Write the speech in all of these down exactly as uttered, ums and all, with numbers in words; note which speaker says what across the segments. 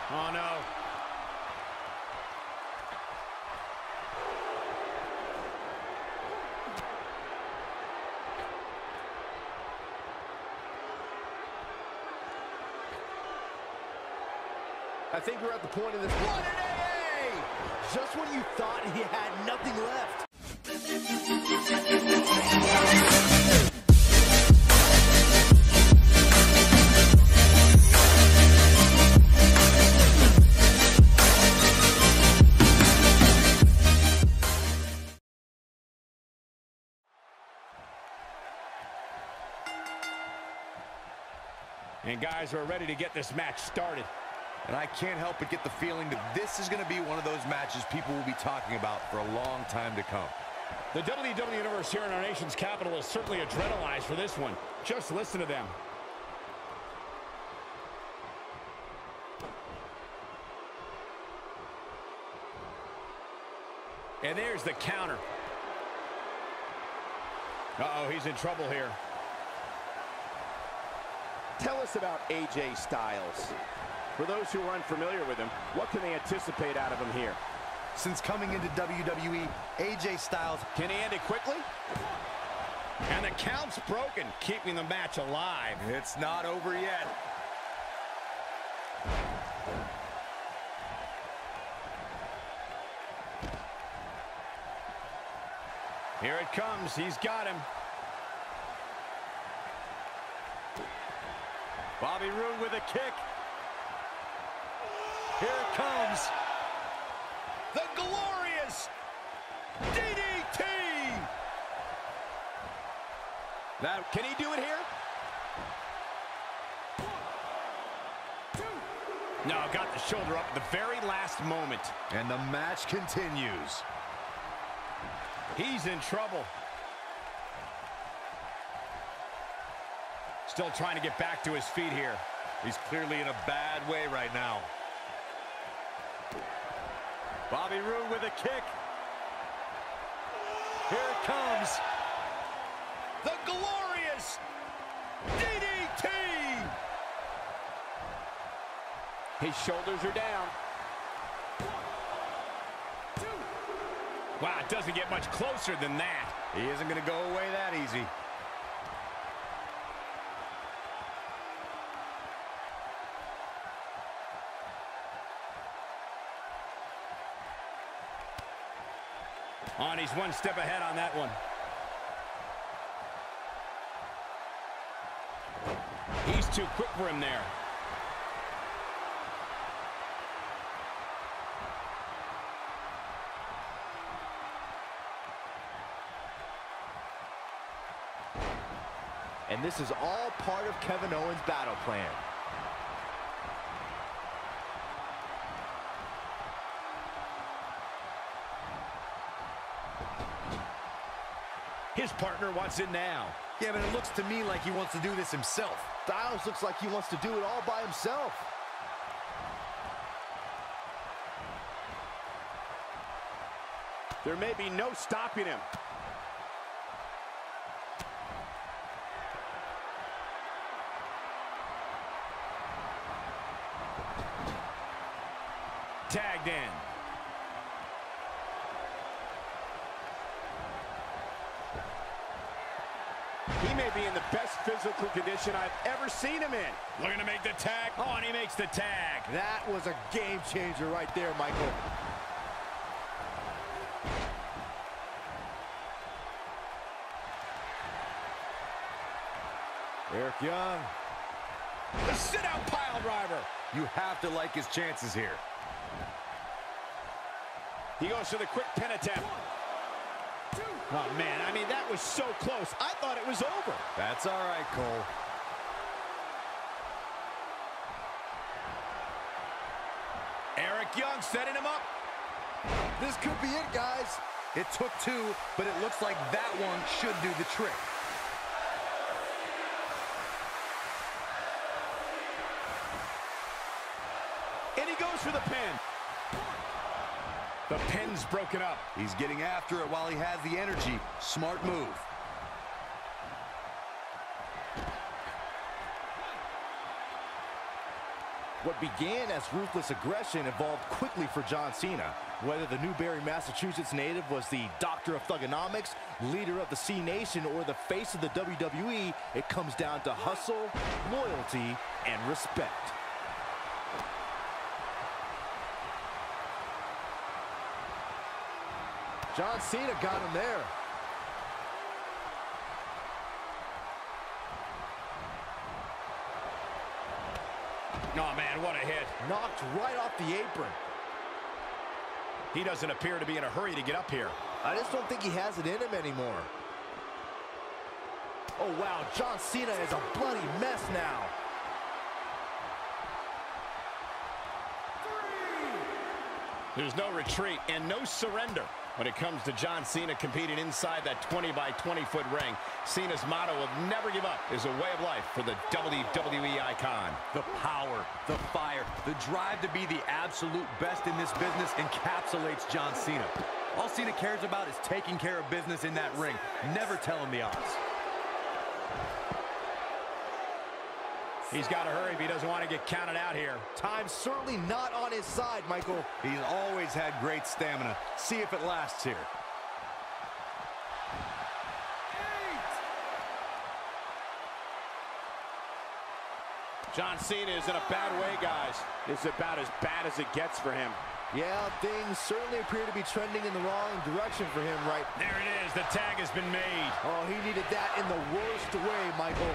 Speaker 1: Oh, no.
Speaker 2: I think we're at the point of this. What an A A! Just when you thought he had nothing left.
Speaker 1: And guys, we're ready to get this match started.
Speaker 3: And I can't help but get the feeling that this is going to be one of those matches people will be talking about for a long time to come.
Speaker 1: The W W E Universe here in our nation's capital is certainly adrenalized for this one. Just listen to them. And there's the counter. Uh-oh, he's in trouble here.
Speaker 2: Tell us about A J Styles. For those who are unfamiliar with him, what can they anticipate out of him here?
Speaker 3: Since coming into W W E, A J Styles...
Speaker 1: Can he end it quickly? And the count's broken, keeping the match alive.
Speaker 3: It's not over yet.
Speaker 1: Here it comes. He's got him.
Speaker 3: Bobby Roode with a kick. Here it comes.
Speaker 1: The glorious D D T! Now, can he do it here? No, got the shoulder up at the very last moment.
Speaker 3: And the match continues.
Speaker 1: He's in trouble. Still trying to get back to his feet here.
Speaker 3: He's clearly in a bad way right now. Bobby Roode with a kick. Here it comes.
Speaker 1: The glorious D D T! His shoulders are down. Wow, it doesn't get much closer than that.
Speaker 3: He isn't going to go away that easy.
Speaker 1: On, he's one step ahead on that one. He's too quick for him there.
Speaker 2: And this is all part of Kevin Owens' battle plan.
Speaker 1: His partner wants it now.
Speaker 3: Yeah, but it looks to me like he wants to do this himself.
Speaker 2: Styles looks like he wants to do it all by himself. There may be no stopping him.
Speaker 1: Tagged in.
Speaker 2: He may be in the best physical condition I've ever seen him in.
Speaker 1: Looking to make the tag. Oh, and he makes the tag.
Speaker 2: That was a game changer right there, Michael. Eric Young.
Speaker 1: The sit-out pile driver.
Speaker 3: You have to like his chances here.
Speaker 1: He goes for the quick pin attempt. Oh, man, I mean, that was so close. I thought it was over.
Speaker 3: That's all right, Cole.
Speaker 1: Eric Young setting him up.
Speaker 2: This could be it, guys.
Speaker 3: It took two, but it looks like that one should do the trick.
Speaker 1: And he goes for the pin. The pin's broken up.
Speaker 3: He's getting after it while he has the energy. Smart move. What began as ruthless aggression evolved quickly for John Cena. Whether the Newbury, Massachusetts native was the doctor of thugonomics, leader of the C Nation, or the face of the W W E, it comes down to hustle, loyalty, and respect. John Cena got him there.
Speaker 1: Oh, man, what a hit.
Speaker 3: Knocked right off the apron.
Speaker 1: He doesn't appear to be in a hurry to get up here.
Speaker 3: I just don't think he has it in him anymore. Oh, wow, John Cena is a bloody mess now.
Speaker 1: There's no retreat and no surrender when it comes to John Cena competing inside that twenty by twenty foot ring. Cena's motto of never give up is a way of life for the W W E icon.
Speaker 4: The power, the fire, the drive to be the absolute best in this business encapsulates John Cena. All Cena cares about is taking care of business in that ring, never telling the odds.
Speaker 1: He's got to hurry if he doesn't want to get counted out here.
Speaker 3: Time's certainly not on his side, Michael.
Speaker 4: He's always had great stamina. See if it lasts here.
Speaker 1: John Cena is in a bad way, guys.
Speaker 2: This is about as bad as it gets for him.
Speaker 3: Yeah, things certainly appear to be trending in the wrong direction for him, right?
Speaker 1: There it is. The tag has been made.
Speaker 3: Oh, he needed that in the worst way, Michael.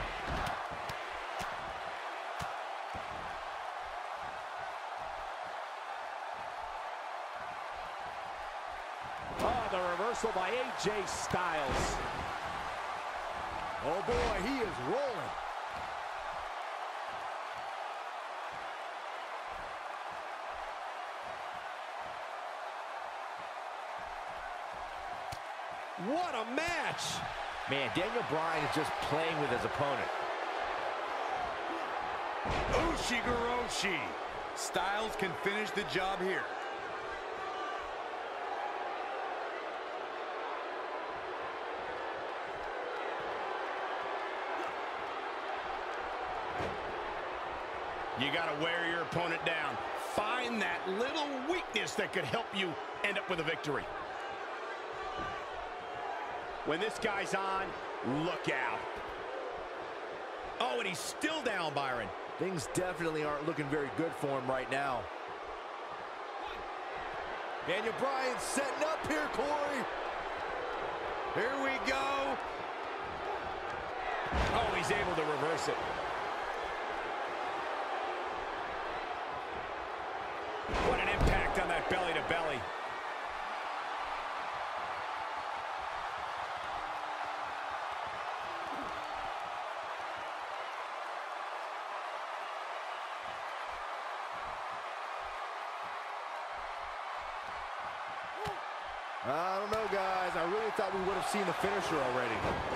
Speaker 2: Oh, the reversal by A J Styles.
Speaker 3: Oh boy, he is rolling.
Speaker 2: What a match!
Speaker 3: Man, Daniel Bryan is just playing with his opponent.
Speaker 4: Ushigoroshi. Styles can finish the job here.
Speaker 1: You got to wear your opponent down. Find that little weakness that could help you end up with a victory.
Speaker 2: When this guy's on, look out.
Speaker 1: Oh, and he's still down, Byron.
Speaker 3: Things definitely aren't looking very good for him right now. Daniel Bryan setting up here, Corey.
Speaker 4: Here we go.
Speaker 1: Oh, he's able to reverse it. What an impact on that belly to belly.
Speaker 3: I don't know, guys. I really thought we would have seen the finisher already.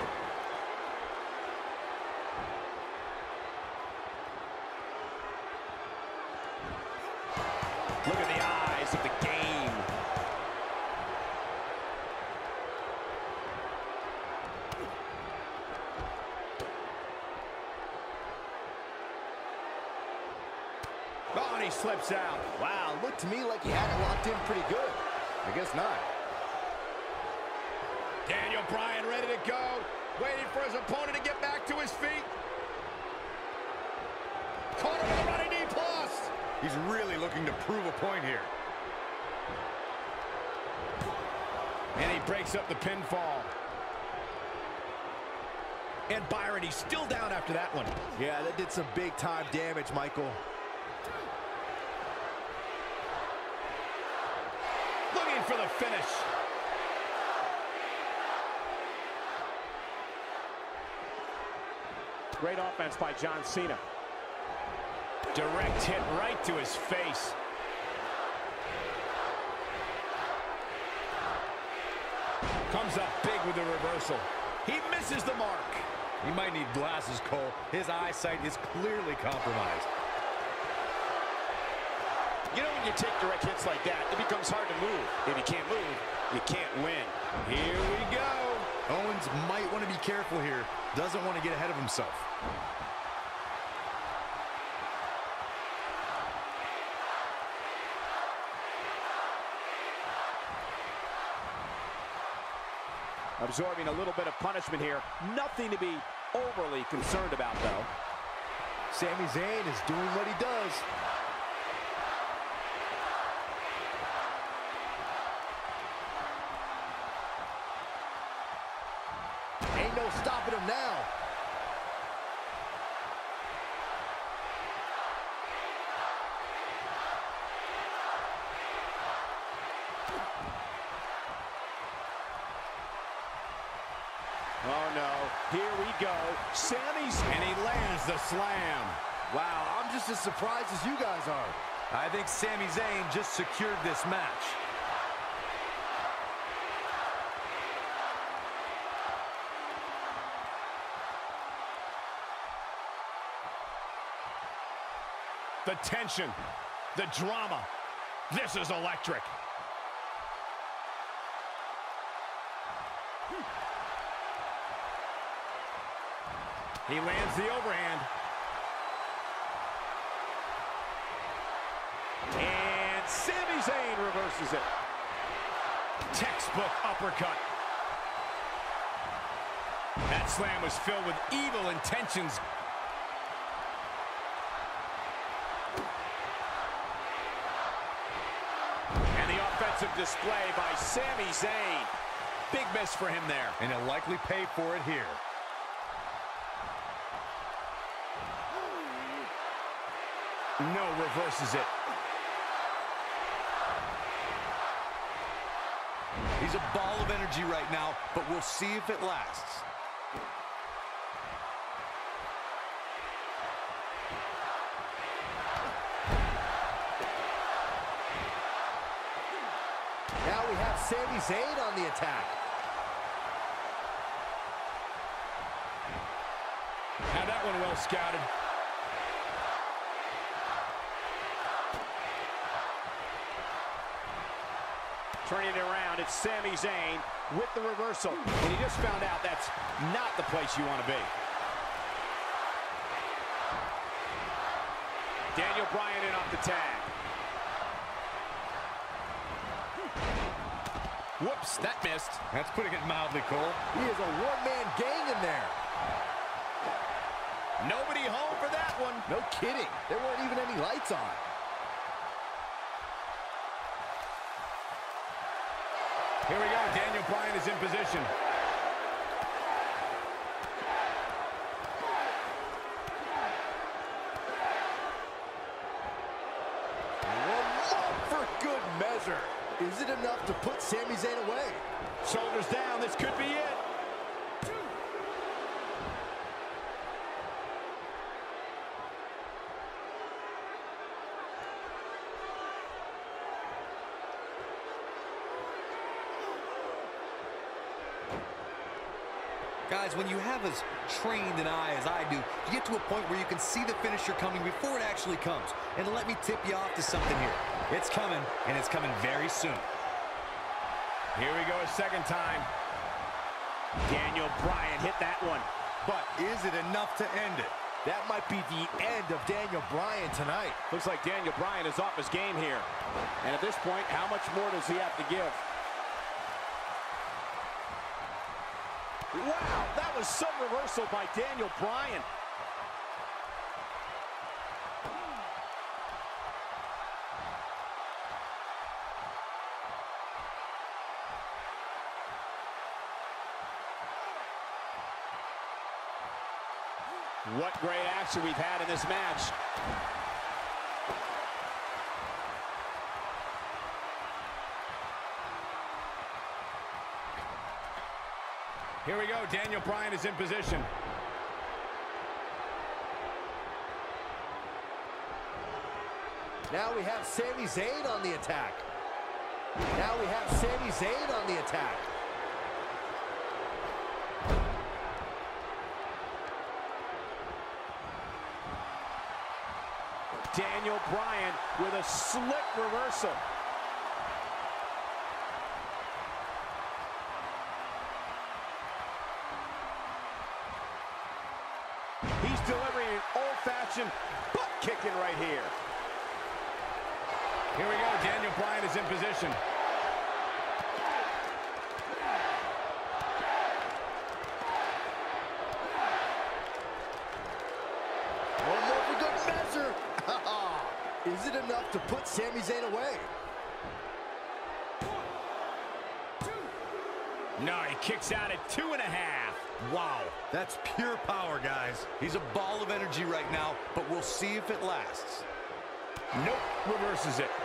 Speaker 2: Look at the eyes of the game.
Speaker 1: Oh, and he slips out.
Speaker 3: Wow, looked to me like he had it locked in pretty good. I guess not.
Speaker 1: Daniel Bryan ready to go. Waiting for his opponent to get back to his feet. Caught him with a running knee plus.
Speaker 4: He's really looking to prove a point here.
Speaker 1: And he breaks up the pinfall. And Byron, he's still down after that one.
Speaker 3: Yeah, that did some big time damage, Michael.
Speaker 1: Looking for the finish.
Speaker 2: Great offense by John Cena.
Speaker 1: Direct hit right to his face. Comes up big with the reversal. He misses the mark.
Speaker 4: He might need glasses, Cole. His eyesight is clearly compromised.
Speaker 2: You know, when you take direct hits like that, it becomes hard to move. If you can't move, you can't win.
Speaker 1: Here we go.
Speaker 4: Owens might want to be careful here. Doesn't want to get ahead of himself.
Speaker 2: Absorbing a little bit of punishment here. Nothing to be overly concerned about, though.
Speaker 3: Sami Zayn is doing what he does. Ain't no stopping him now.
Speaker 2: Oh, no. Here we go. Sami's...
Speaker 1: And he lands the slam.
Speaker 3: Wow, I'm just as surprised as you guys are.
Speaker 4: I think Sami Zayn just secured this match.
Speaker 1: The tension, the drama. This is electric. He lands the overhand.
Speaker 2: And Sami Zayn reverses it.
Speaker 1: Textbook uppercut. That slam was filled with evil intentions.
Speaker 2: And the offensive display by Sami Zayn. Big miss for him there.
Speaker 4: And he'll likely pay for it here.
Speaker 1: No, reverses it.
Speaker 4: He's a ball of energy right now, but we'll see if it lasts.
Speaker 3: Now we have Sami Zayn on the attack.
Speaker 1: Had that one well scouted.
Speaker 2: Turning it around, it's Sami Zayn with the reversal. And he just found out that's not the place you want to be. Daniel Bryan in off the tag.
Speaker 1: Whoops, that missed.
Speaker 4: That's putting it mildly, Cole.
Speaker 3: He is a one-man gang in there.
Speaker 1: Nobody home for that one.
Speaker 3: No kidding. There weren't even any lights on.
Speaker 1: Here we go. Daniel Bryan is in position.
Speaker 3: One more for good measure. Is it enough to put Sami Zayn away?
Speaker 1: Shoulders down. This could be it.
Speaker 4: Guys, when you have as trained an eye as I do, you get to a point where you can see the finisher coming before it actually comes. And let me tip you off to something here. It's coming, and it's coming very soon.
Speaker 1: Here we go a second time.
Speaker 2: Daniel Bryan hit that one.
Speaker 4: But is it enough to end it?
Speaker 3: That might be the end of Daniel Bryan tonight.
Speaker 2: Looks like Daniel Bryan is off his game here. And at this point, how much more does he have to give? Wow, that was some reversal by Daniel Bryan. What great action we've had in this match.
Speaker 1: Here we go. Daniel Bryan is in position.
Speaker 3: Now we have Sami Zayn on the attack. Now we have Sami Zayn on the attack.
Speaker 2: Daniel Bryan with a slick reversal. He's delivering an old-fashioned butt kicking right here.
Speaker 1: Here we go. Daniel Bryan is in position.
Speaker 3: finisher? Is it enough to put Sami Zayn away?
Speaker 1: No, he kicks out at two and a half.
Speaker 4: Wow, that's pure power, guys. He's a ball of energy right now, but we'll see if it lasts.
Speaker 1: Nope, reverses it.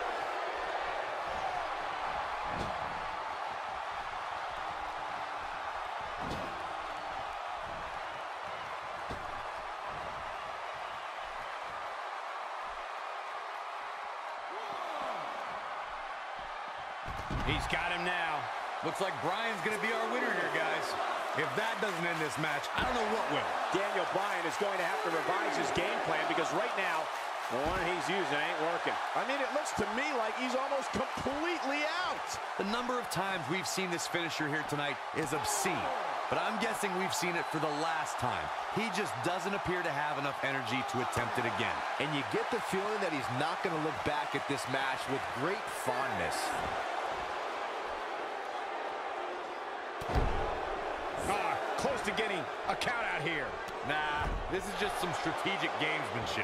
Speaker 1: He's got him now.
Speaker 4: Looks like Bryan's going to be our winner here, guys. If that doesn't end this match, I don't know what will.
Speaker 2: Daniel Bryan is going to have to revise his game plan because right now, the one he's using ain't working. I mean, it looks to me like he's almost completely out.
Speaker 4: The number of times we've seen this finisher here tonight is obscene. But I'm guessing we've seen it for the last time. He just doesn't appear to have enough energy to attempt it again.
Speaker 3: And you get the feeling that he's not going to look back at this match with great fondness.
Speaker 1: Ah, close to getting a count out here.
Speaker 4: Nah, this is just some strategic gamesmanship.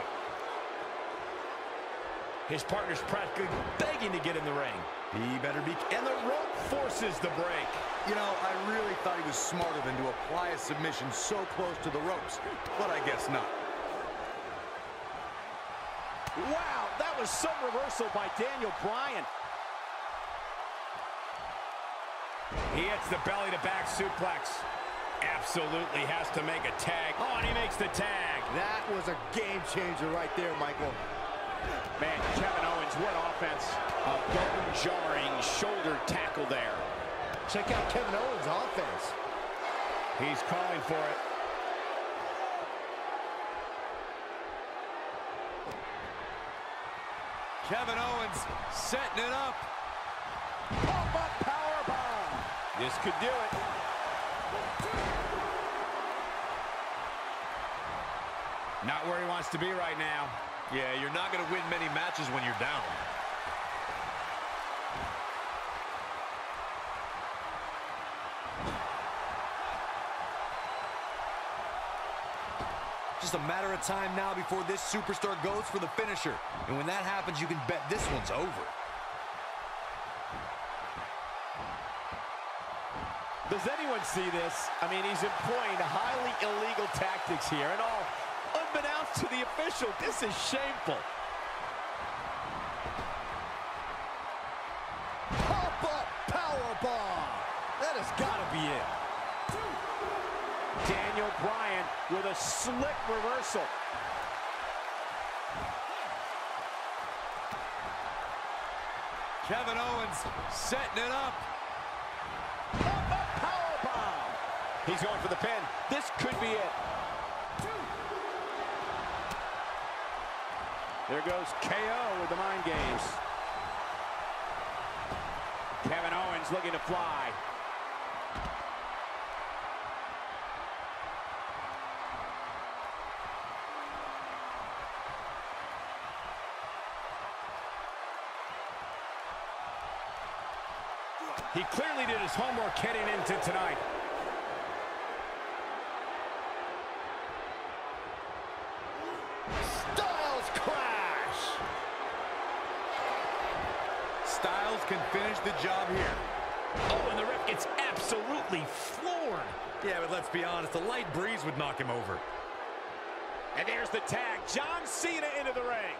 Speaker 1: His partner's practically begging to get in the ring.
Speaker 4: He better be...
Speaker 1: And the rope forces the break.
Speaker 4: You know, I really thought he was smarter than to apply a submission so close to the ropes, but I guess not.
Speaker 2: Wow, that was some reversal by Daniel Bryan.
Speaker 1: He hits the belly-to-back suplex. Absolutely has to make a tag. Oh, and he makes the tag.
Speaker 3: That was a game changer right there, Michael.
Speaker 2: Man, Kevin Owens, what offense.
Speaker 1: A bone-jarring shoulder tackle there.
Speaker 3: Check out Kevin Owens' offense.
Speaker 1: He's calling for it.
Speaker 4: Kevin Owens setting it up.
Speaker 2: Pop-up powerbomb.
Speaker 1: This could do it. Not where he wants to be right now.
Speaker 4: Yeah, you're not going to win many matches when you're down. Just a matter of time now before this superstar goes for the finisher. And when that happens, you can bet this one's over.
Speaker 2: Does anyone see this? I mean, he's employing highly illegal tactics here, and all unbeknownst to the official. This is shameful.
Speaker 3: Pop-up powerbomb. That has got to be it.
Speaker 2: Daniel Bryan with a slick reversal.
Speaker 4: Kevin Owens setting it up.
Speaker 2: Pop-up powerbomb. He's going for the pin. This could be it. There goes K O with the mind games. Kevin Owens looking to fly.
Speaker 1: He clearly did his homework heading into tonight.
Speaker 3: Styles Clash.
Speaker 4: Styles can finish the job here.
Speaker 1: Oh, and the ref gets absolutely floored.
Speaker 4: Yeah, but let's be honest, a light breeze would knock him over.
Speaker 2: And there's the tag. John Cena into the ring.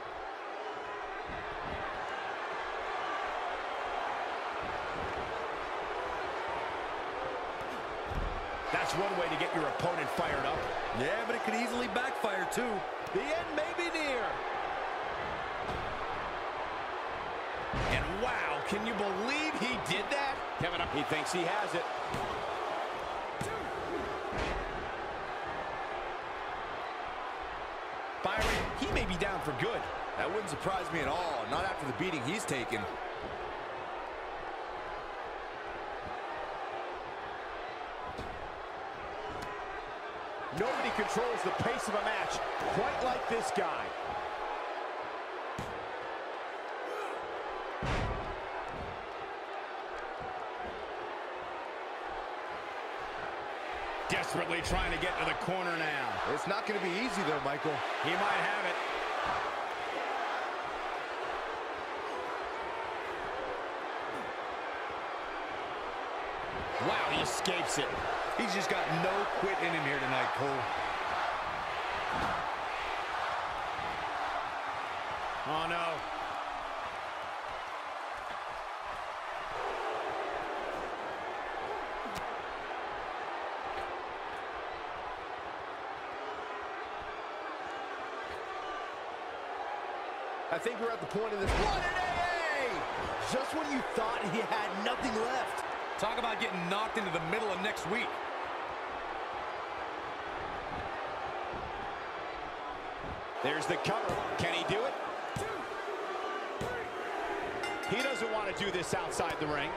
Speaker 1: That's one way to get your opponent fired up.
Speaker 4: Yeah, but it could easily backfire, too.
Speaker 2: The end may be near.
Speaker 1: And wow, can you believe he did that?
Speaker 2: Kevin, he thinks he has it.
Speaker 1: Byron, he may be down for good.
Speaker 3: That wouldn't surprise me at all, not after the beating he's taken.
Speaker 2: Nobody controls the pace of a match quite like this guy.
Speaker 1: Desperately trying to get to the corner now.
Speaker 3: It's not going to be easy, though, Michael.
Speaker 1: He might have it. escapes it.
Speaker 4: He's just got no quit in him here tonight, Cole.
Speaker 1: Oh, no.
Speaker 3: I think we're at the point of this. What an A A! Just when you thought he had nothing left.
Speaker 4: Talk about getting knocked into the middle of next week.
Speaker 2: There's the cover. Can he do it? He doesn't want to do this outside the ring.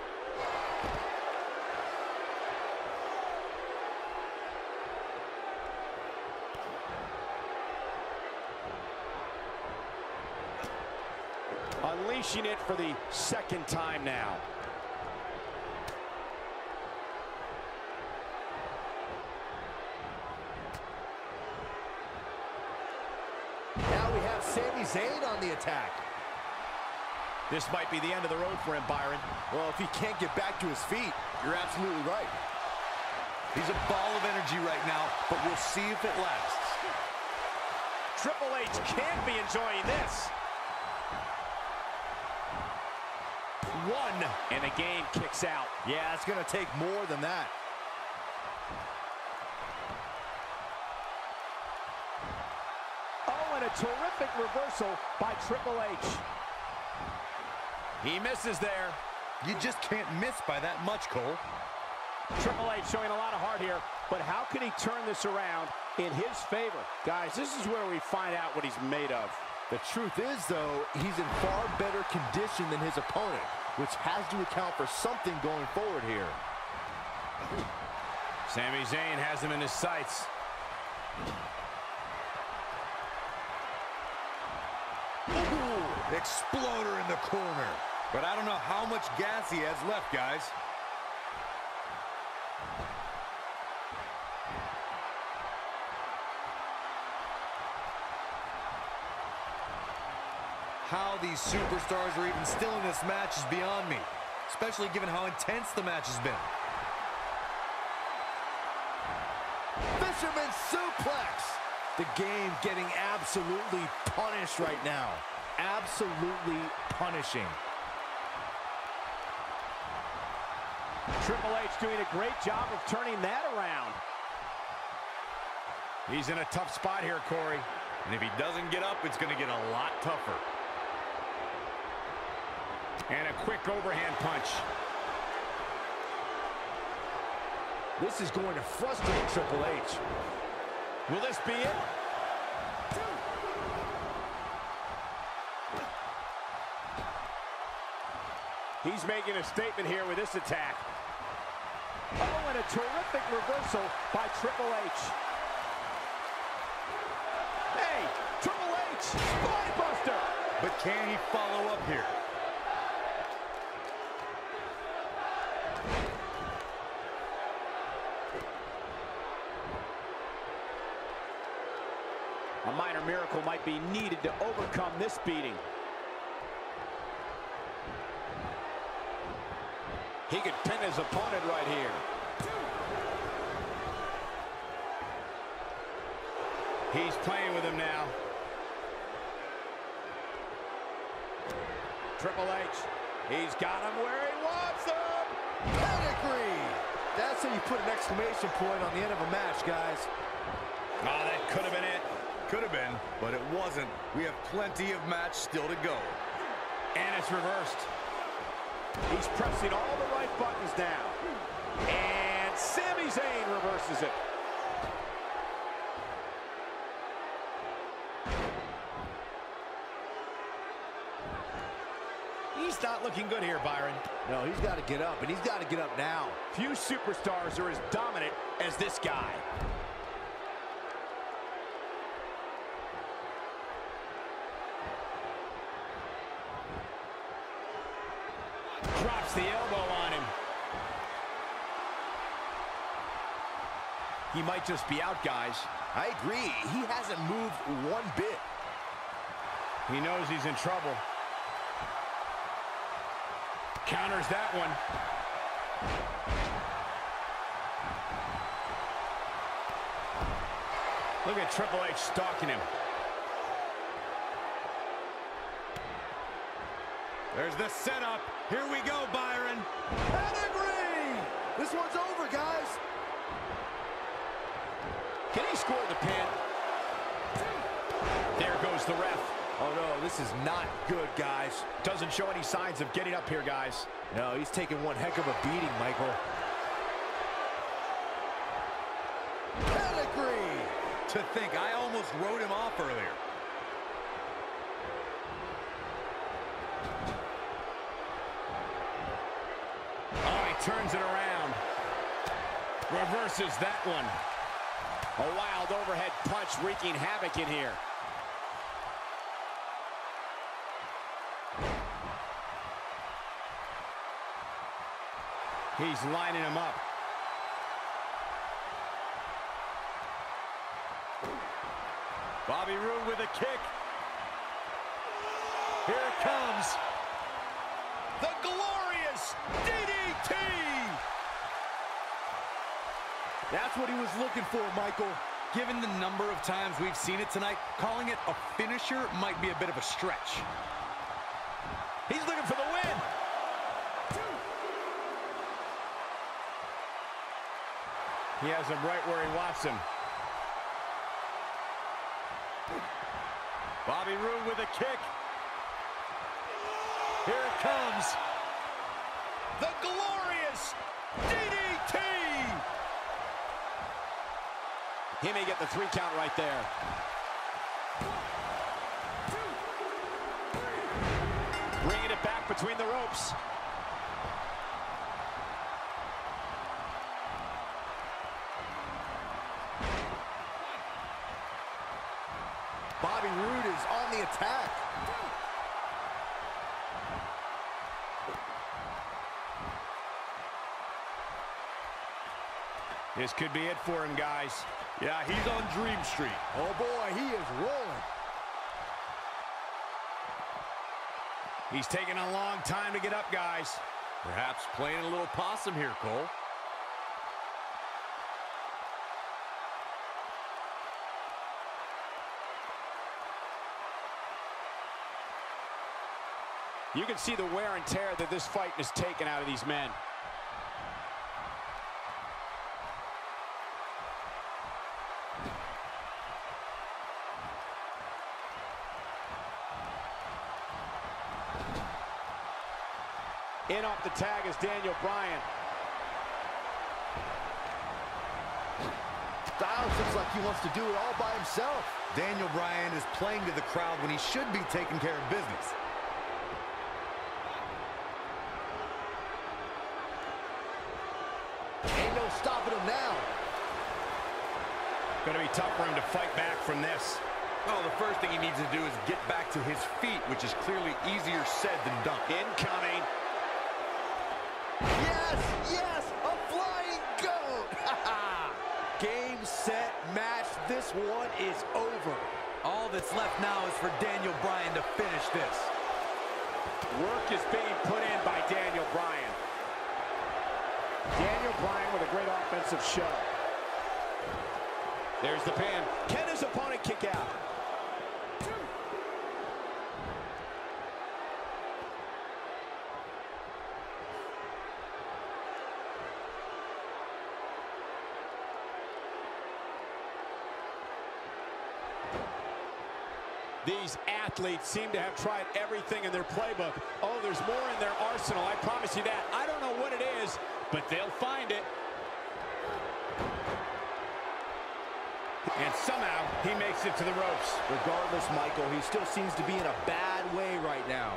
Speaker 2: Unleashing it for the second time now.
Speaker 3: Now we have Sami Zayn on the attack.
Speaker 1: This might be the end of the road for him, Byron.
Speaker 3: Well, if he can't get back to his feet, you're absolutely right.
Speaker 4: He's a ball of energy right now, but we'll see if it lasts.
Speaker 2: Triple H can't be enjoying this. One, and the game kicks out.
Speaker 3: Yeah, it's going to take more than that.
Speaker 2: Oh, and a terrific reversal by Triple H.
Speaker 1: He misses there.
Speaker 4: You just can't miss by that much, Cole.
Speaker 2: Triple H showing a lot of heart here, but how can he turn this around in his favor? Guys, this is where we find out what he's made of.
Speaker 3: The truth is, though, he's in far better condition than his opponent, which has to account for something going forward here.
Speaker 1: Sami Zayn has him in his sights.
Speaker 4: Ooh, exploder in the corner. But I don't know how much gas he has left, guys. How these superstars are even still in this match is beyond me, especially given how intense the match has been.
Speaker 3: Fisherman suplex! The game getting absolutely punished right now. Absolutely punishing.
Speaker 2: Triple H doing a great job of turning that around.
Speaker 1: He's in a tough spot here, Corey.
Speaker 4: And if he doesn't get up, it's going to get a lot tougher.
Speaker 1: And a quick overhand punch.
Speaker 3: This is going to frustrate Triple H.
Speaker 2: Will this be it? He's making a statement here with this attack. Oh, and a terrific reversal by Triple H. Hey, Triple H, spinebuster!
Speaker 4: But can he follow up here?
Speaker 2: A minor miracle might be needed to overcome this beating. He could pin his opponent right here.
Speaker 1: He's playing with him now.
Speaker 2: Triple H, he's got him where he wants him.
Speaker 3: Pedigree! That's how you put an exclamation point on the end of a match, guys.
Speaker 1: Oh, that could have been it.
Speaker 4: Could have been, but it wasn't. We have plenty of match still to go.
Speaker 1: And it's reversed.
Speaker 2: He's pressing all the right buttons now. And Sami Zayn reverses it.
Speaker 1: He's not looking good here, Byron.
Speaker 3: No, he's got to get up, and he's got to get up now.
Speaker 2: Few superstars are as dominant as this guy.
Speaker 1: Drops the elbow on him. He might just be out, guys.
Speaker 3: I agree. He hasn't moved one bit.
Speaker 1: He knows he's in trouble. Counters that one. Look at Triple H stalking him.
Speaker 4: There's the setup. Here we go, Byron.
Speaker 3: Pedigree! This one's over, guys.
Speaker 2: Can he score the pin?
Speaker 1: There goes the ref.
Speaker 3: Oh, no, this is not good, guys.
Speaker 1: Doesn't show any signs of getting up here, guys.
Speaker 3: No, he's taking one heck of a beating, Michael. Pedigree!
Speaker 4: To think, I almost wrote him off earlier.
Speaker 1: Oh, he turns it around. Reverses that one.
Speaker 2: A wild overhead punch wreaking havoc in here.
Speaker 1: He's lining him up.
Speaker 4: Bobby Roode with a kick. Here it comes.
Speaker 1: The glorious D D T!
Speaker 3: That's what he was looking for, Michael.
Speaker 4: Given the number of times we've seen it tonight, calling it a finisher might be a bit of a stretch.
Speaker 1: He's looking for the win. He has him right where he wants him.
Speaker 4: Bobby Roode with a kick. Here it comes.
Speaker 1: The glorious D D T!
Speaker 2: He may get the three count right there. Bringing it back between the ropes.
Speaker 3: Bobby Roode is on the attack.
Speaker 1: This could be it for him, guys.
Speaker 4: Yeah, he's on Dream Street.
Speaker 3: Oh, boy, he is rolling.
Speaker 1: He's taking a long time to get up, guys.
Speaker 4: Perhaps playing a little possum here, Cole.
Speaker 2: You can see the wear and tear that this fight has taken out of these men. In off the tag is Daniel Bryan.
Speaker 3: Styles looks like he wants to do it all by himself.
Speaker 4: Daniel Bryan is playing to the crowd when he should be taking care of business.
Speaker 3: Ain't no stopping him now.
Speaker 1: Going to be tough for him to fight back from this.
Speaker 4: Well, the first thing he needs to do is get back to his feet, which is clearly easier said than done.
Speaker 2: Incoming.
Speaker 3: Yes, yes, a flying goat. Game, set, match. This one is over.
Speaker 4: All that's left now is for Daniel Bryan to finish this.
Speaker 2: Work is being put in by Daniel Bryan. Daniel Bryan with a great offensive show. There's the pin. Can his opponent kick out? These athletes seem to have tried everything in their playbook. Oh, there's more in their arsenal, I promise you that. I don't know what it is, but they'll find it.
Speaker 1: And somehow, he makes it to the ropes.
Speaker 3: Regardless, Michael, he still seems to be in a bad way right now.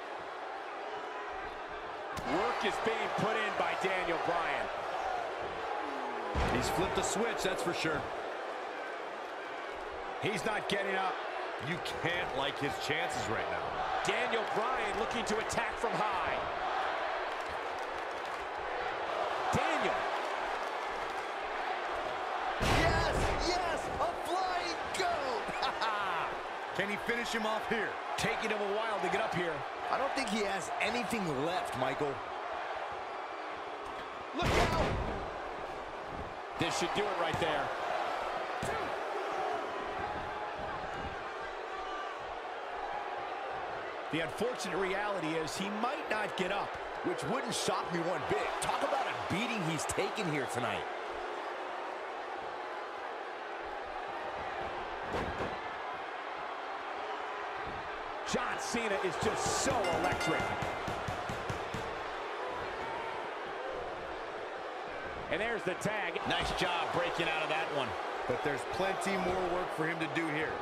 Speaker 2: Work is being put in by Daniel Bryan.
Speaker 4: He's flipped the switch, that's for sure.
Speaker 1: He's not getting up.
Speaker 4: You can't like his chances right now.
Speaker 2: Daniel Bryan looking to attack from high. Daniel.
Speaker 3: Yes, yes, a flying goat.
Speaker 4: Can he finish him off here?
Speaker 1: Taking him a while to get up here.
Speaker 3: I don't think he has anything left, Michael.
Speaker 2: Look out. This should do it right there. The unfortunate reality is he might not get up.
Speaker 3: Which wouldn't shock me one bit. Talk about a beating he's taken here tonight.
Speaker 2: John Cena is just so electric. And there's the tag.
Speaker 1: Nice job breaking out of that one.
Speaker 4: But there's plenty more work for him to do here.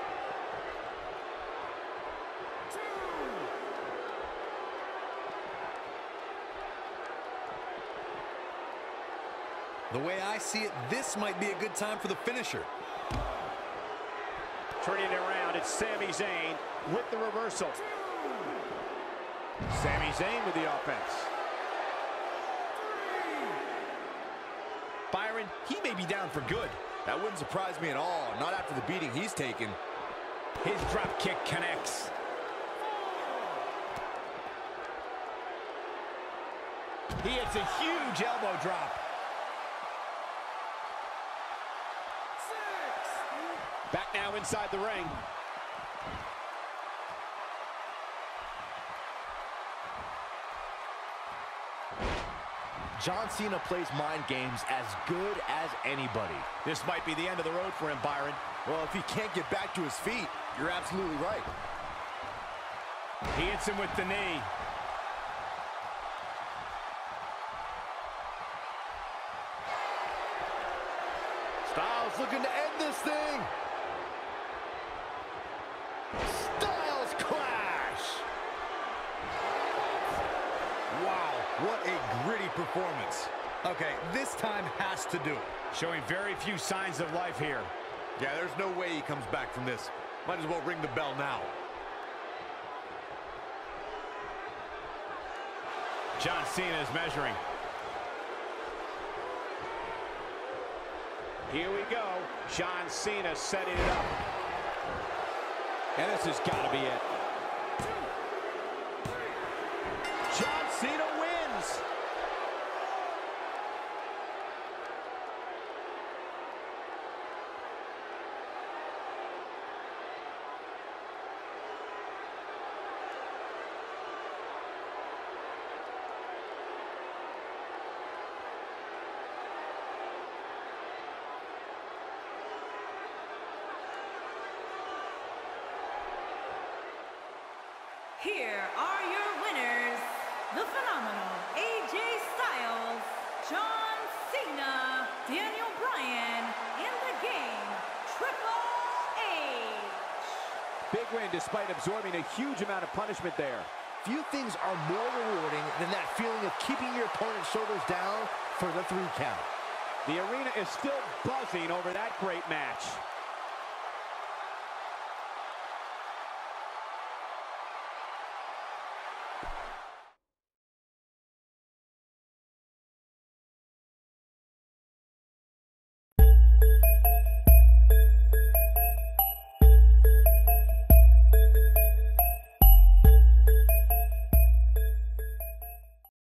Speaker 4: The way I see it, this might be a good time for the finisher.
Speaker 2: Turning it around, it's Sami Zayn with the reversal. Sami Zayn with the offense.
Speaker 1: Byron, he may be down for good.
Speaker 3: That wouldn't surprise me at all, not after the beating he's taken.
Speaker 1: His drop kick connects. He hits a huge elbow drop.
Speaker 2: Back now inside the ring.
Speaker 3: John Cena plays mind games as good as anybody.
Speaker 1: This might be the end of the road for him, Byron.
Speaker 3: Well, if he can't get back to his feet, you're absolutely right.
Speaker 2: He hits him with the knee.
Speaker 3: Styles looking to end this thing. Styles clash.
Speaker 4: Wow, what a gritty performance. Okay, this time has to do it.
Speaker 2: Showing very few signs of life here.
Speaker 4: Yeah, there's no way he comes back from this. Might as well ring the bell now.
Speaker 2: John Cena is measuring. Here we go. John Cena setting it up. And this has got to be it. John Cena wins.
Speaker 5: Here are your winners, the phenomenal A J Styles, John Cena, Daniel Bryan, and the game, Triple H.
Speaker 2: Big win despite absorbing a huge amount of punishment there.
Speaker 3: Few things are more rewarding than that feeling of keeping your opponent's shoulders down for the three count.
Speaker 2: The arena is still buzzing over that great match.